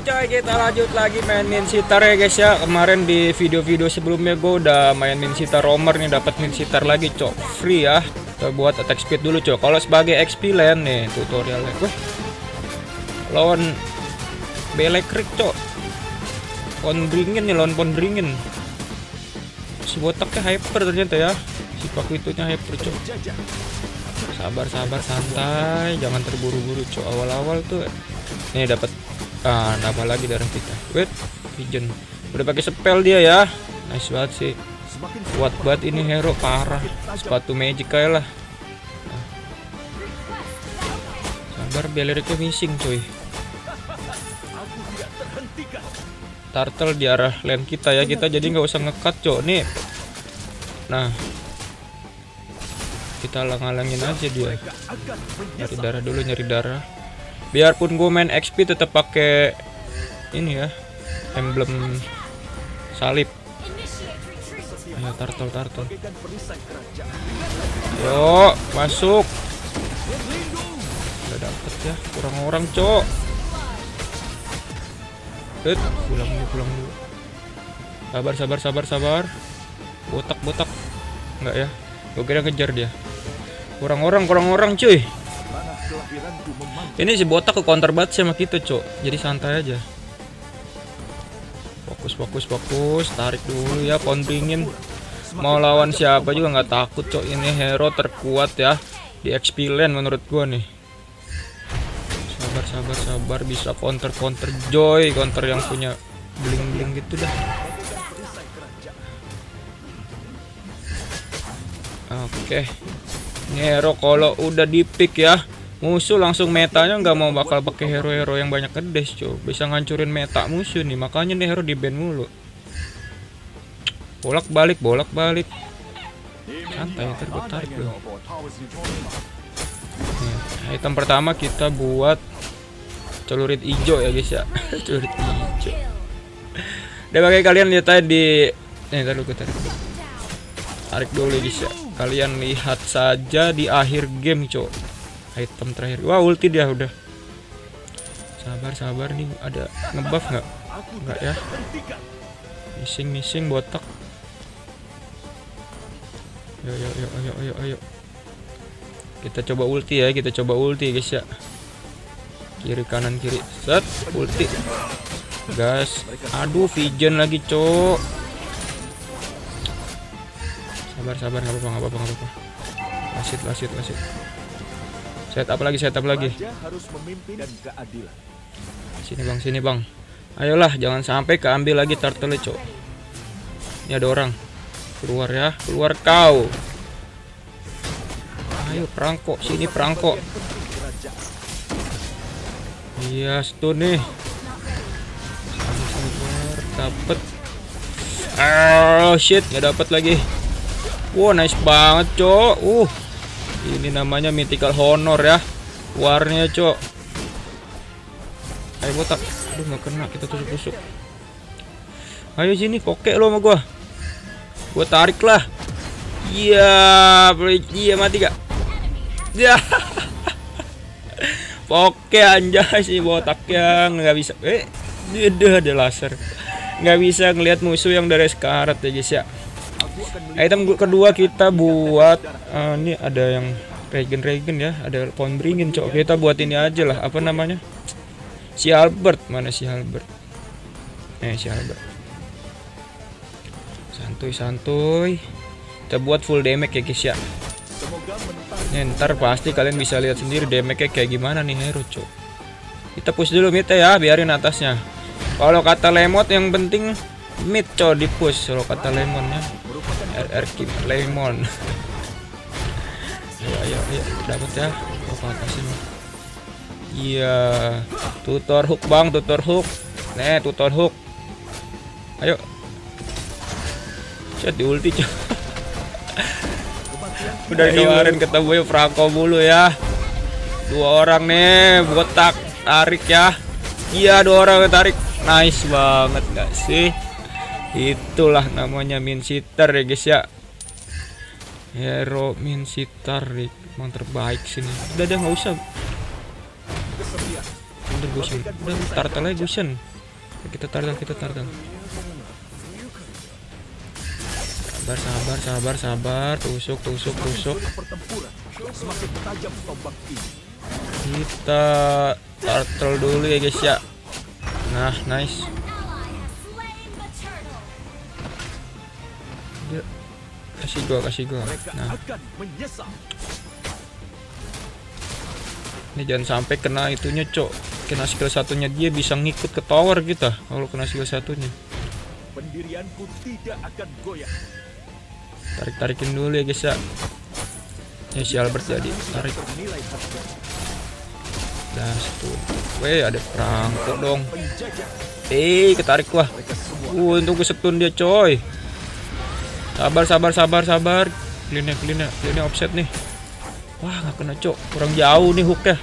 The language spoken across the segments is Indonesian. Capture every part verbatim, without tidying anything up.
coy, kita lanjut lagi main Min Sitar ya guys ya. Kemarin di video-video sebelumnya gue udah main Min Sitar Roamer nih, dapat Min Sitar lagi cok, free ya. Kita buat attack speed dulu cok. Kalau sebagai X P land nih tutorialnya. Wih, lawan Belekrik cok, Pondringin nih, lawan Pondringin. Si botaknya hyper ternyata ya, si paku itunya hyper cok. Sabar sabar santai, jangan terburu-buru cok. Awal-awal tuh nih dapat ah nambah lagi darah kita. Wait, Vision udah pakai spell dia ya, nice banget sih, kuat banget ini hero, parah. Sepatu magic kayak lah. Nah. Sabar, Beleriknya missing cuy. Turtle di arah lane kita ya, kita jadi nggak usah ngekat cok nih. Nah, kita lang-alangin aja dia. Nyari darah dulu, nyari darah. Biarpun gue main X P tetap pakai ini ya, emblem salib. Ayo turtle turtle. Yo, masuk. Udah dapet ya, kurang orang cok. Hit, pulang dulu, pulang dulu. Sabar, sabar, sabar, sabar. Botak, botak. Enggak ya? Gue kira kejar dia. Kurang orang, kurang orang cuy. Ini si botak ke counter banget sama kita cok, jadi santai aja. Fokus, fokus, fokus. Tarik dulu ya, Pondringin. Mau lawan siapa juga nggak takut cok. Ini hero terkuat ya di X P lane menurut gua nih. Sabar, sabar, sabar. Bisa counter, counter Joy, counter yang punya bling-bling gitu dah. Oke, ini hero kalau udah di pick ya, musuh langsung metanya nggak mau bakal pakai hero-hero yang banyak kedes cuy. Bisa ngancurin meta musuh nih, makanya nih hero di ban mulu. Bolak balik, bolak balik. Santai, ntar gue tarik dulu. Nih, item pertama kita buat celurit hijau ya guys ya. Celurit hijau. Udah pakai, kalian lihat aja di nih, ntar dulu tarik dulu. Tarik dulu guys ya. Kalian lihat saja di akhir game cok. Item terakhir. Wah, ulti dia udah. Sabar, sabar nih, ada ngebuff nggak? Nggak ya. Missing, missing botak. Ayo, ayo, ayo, ayo, ayo, ayo. Kita coba ulti ya, kita coba ulti guys ya. Kiri kanan kiri. Set, ulti. Gas. Aduh, Vision lagi cok. Sabar, sabar, nggak apa-apa, nggak apa-apa, nggak apa-apa. Lasit, lasit, lasit. Set up lagi, set up lagi. Sini bang, sini bang. Ayolah, jangan sampai keambil lagi turtle cok. Ini ada orang. Keluar ya, keluar kau. Ayo perangkok, sini perangkok. Iya, stun nih. Sabar, dapet. Oh shit, nggak dapet lagi. Wow, nice banget cok. Uh. Ini namanya mythical honor ya, warnanya cok. Ayo botak. Aduh, nggak kena, kita tusuk-tusuk. Ayo sini, kokek lo sama gua. Gua tarik lah. Iya, iya mati gak? Ya. Oke anjay, si botak yang nggak bisa. Eh, dia ada laser. Nggak bisa ngelihat musuh yang dari sekarat ya guys ya. Item kedua kita buat uh, ini ada yang regen-regen ya, ada Pondringin cok. Kita buat ini aja lah, apa namanya, si Albert. Mana si Albert? Eh, si Albert. Santuy santuy. Kita buat full damage ya guys ya. Nih, ntar pasti kalian bisa lihat sendiri damage-nya kayak gimana nih hero cok. Kita push dulu mid ya, biarin atasnya. Kalau kata lemot yang penting mid cok, di push. Kalau kata lemonnya R R Kim lemon. Ayo, ayo, ayo, dapat ya. Oh, ke atas ini. Iya, tutor hook bang, tutor hook. Nih, tutor hook. Ayo. Chat di ulti cok. Udah kemarin ketemu ya Franco mulu ya. Dua orang nih, botak, tarik ya. Iya, dua orang tarik. Nice banget gak sih? Itulah namanya Min Sitar ya guys ya. Hero Min Sitar emang terbaik sini. Udah, udah nggak usah. Udah Gusion, udah turtle aja Gusion. Kita turtle, kita turtle. Sabar, sabar, sabar, sabar. Tusuk, tusuk, tusuk. Kita turtle dulu ya guys ya. Nah, nice. Dia kasih gua, kasih gua. Nah. Ini jangan sampai kena itunya, cok. Kena skill satunya dia bisa ngikut ke tower kita kalau kena skill satunya. Pendirianku tidak akan goyah. Tarik-tarikin dulu ya guys ya. Ya si Albert jadi tarik. Dan situ. Weh, ada perangkok dong. Eh, ketarik wah. Uh, untung kesetun dia, coy. Sabar, sabar, sabar, sabar. Clean-nya, clean-nya, clean-nya offset nih. Wah, nggak kena, cok. Kurang jauh nih hooknya.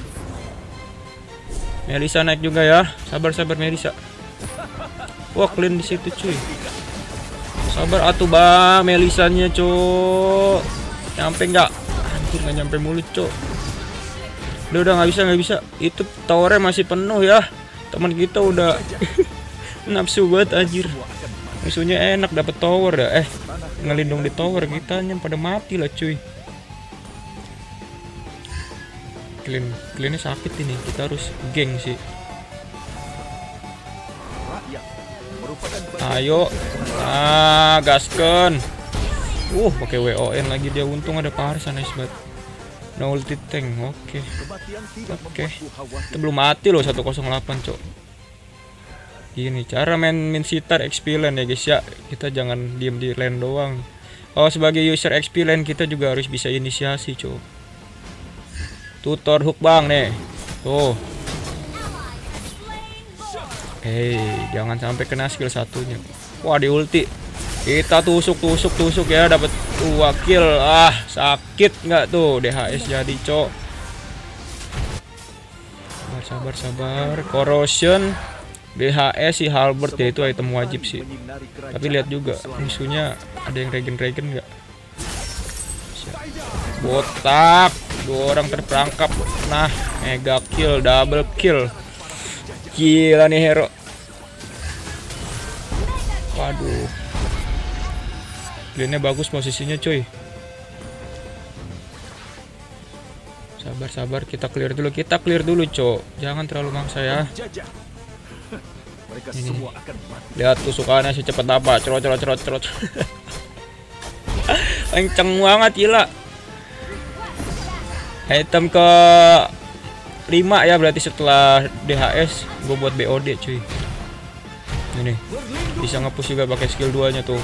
Melisa naik juga ya. Sabar, sabar Melisa. Wah, clean di situ, cuy. Sabar atuh bang, Melisanya, cok. Nyampe nggak? Anjir, nggak nyampe mulut, cok. Udah, udah nggak bisa, nggak bisa. Itu towernya masih penuh ya. Teman kita udah nafsu banget, anjir. Musuhnya enak dapat tower ya. Eh, ngelindung di tower, kitanya pada mati lah, cuy. Clean, cleannya sakit ini. Kita harus geng sih. Ayo, ah, gasken. Uh, pakai W O N lagi dia. Untung ada Parsa, nice banget. No ulti tank, oke, okay. oke. Okay. Kita belum mati loh, seratus delapan, cok. Gini cara main min sitar X P lane ya guys ya. Kita jangan diem di lane doang. Oh, sebagai user X P lane kita juga harus bisa inisiasi, cok. Tutor hook bang nih. Tuh. Hei, jangan sampai kena skill satunya. Wah, di ulti. Kita tusuk tusuk tusuk ya, dapat dua kill. Ah, sakit nggak tuh D H S jadi, cok. Sabar, sabar, sabar. Corrosion D H S si Halberd ya, itu item wajib sih. Tapi lihat juga musuhnya ada yang regen-regen nggak? Botak. Dua orang terperangkap. Nah, mega kill, double kill. Gila nih hero. Waduh. Lainnya bagus posisinya, coy. Sabar, sabar, kita clear dulu. Kita clear dulu, cok. Jangan terlalu maksa ya. Ini. Lihat tusukannya secepat apa. Cerot, cerot, cerot, cerot. Kenceng banget, gila. Item ke lima ya, berarti setelah D H S gue buat B O D, cuy. Ini bisa nge-push juga pakai skill dua nya tuh.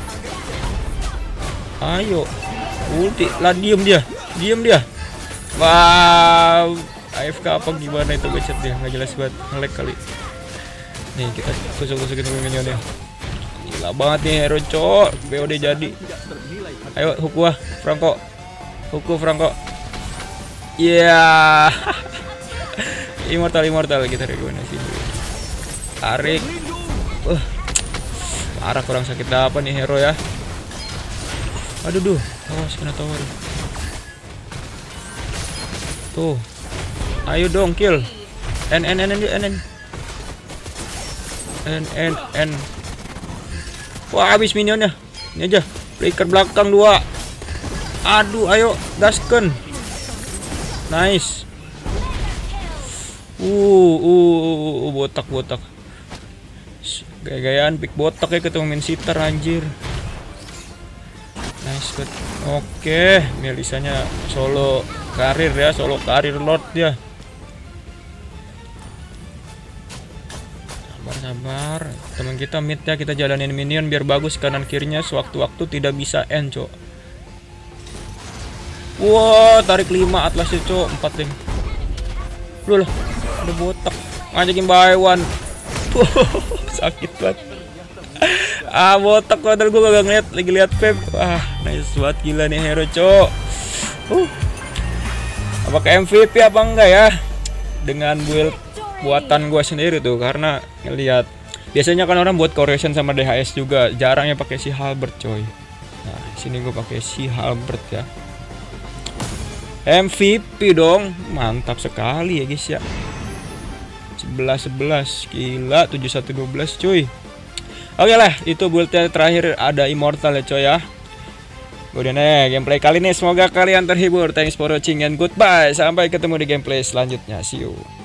Ayo ulti lah, diem dia, diem dia. Wow, A F K apa gimana itu bacot dia, nggak jelas banget, nge-lag kali. Nih kita tusuk-tusukin dulu minionnya. Gila banget nih hero, cok. B O D jadi. Ayo hook gua, Franco. Hook gua, Franco. Iya. Yeah. Immortal, immortal kita regenerasi dulu. Tarik. Uh. Parah, kurang sakit apa nih hero ya. Aduh duh, awas kena tower. Tuh. Ayo dong kill. N N N N N N. N N N. Wah, habis minionnya. Ini aja. Flicker belakang dua. Aduh, ayo gasken. Nice. Uh, uh, uh, botak, botak. Gaya-gayaan pick botak ya ketemu min sitar, anjir. Nice good. Oke, Melisanya solo karir ya, solo karir lord dia. Sabar, sabar. Teman kita mid ya, kita jalanin minion biar bagus kanan kirinya, sewaktu-waktu tidak bisa end, cok. Wow, tarik lima atlasnya, cok. empat link. Loh lah, ada botak ngajakin buy one. Sakit banget. Ah, botak, padahal gue gak ngeliat, lagi lihat Pep. Wah, nice banget, gila nih hero, cok. Uh. Apakah M V P apa enggak ya? Dengan build buatan gue sendiri tuh, karena ngelihat biasanya kan orang buat correction sama D H S juga, jarangnya pakai si Halberd, coy. Nah, sini gue pakai si Halberd ya. M V P dong, mantap sekali ya guys ya. sebelas sebelas. Gila, tujuh satu dua belas cuy. Oke lah, itu build-nya terakhir, ada immortal ya coy ya. Udah nih gameplay kali ini, semoga kalian terhibur. Thanks for watching and goodbye. Sampai ketemu di gameplay selanjutnya. See you.